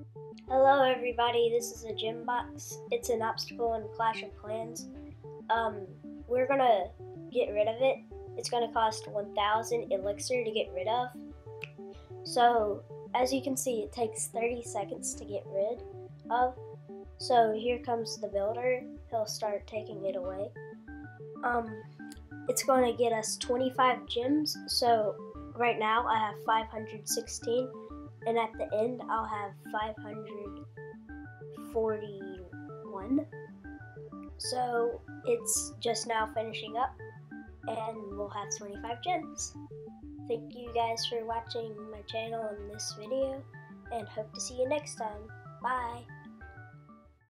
Hello everybody, this is a gym box. It's an obstacle in Clash of Clans. We're gonna get rid of it. It's gonna cost 1,000 elixir to get rid of. So, as you can see, it takes 30 seconds to get rid of. So here comes the builder. He'll start taking it away. It's going to get us 25 gems. So right now I have 516, and at the end I'll have 541. So it's just now finishing up, and we'll have 25 gems. Thank you guys for watching my channel in this video, and hope to see you next time. Bye!